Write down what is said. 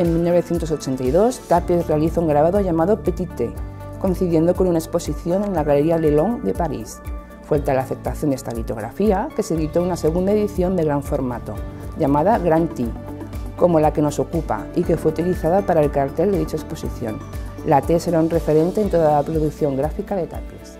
En 1982, Tapies realiza un grabado llamado Petit T, coincidiendo con una exposición en la Galería Lelong de París. Fue tal la aceptación de esta litografía que se editó una segunda edición de gran formato, llamada Grand T, como la que nos ocupa y que fue utilizada para el cartel de dicha exposición. La T será un referente en toda la producción gráfica de Tapies.